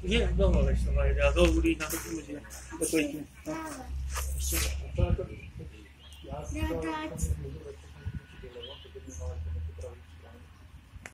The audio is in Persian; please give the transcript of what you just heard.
Nie, dobra, weź to moje, ja do góry na to ludzie. To pójdźmy. Ja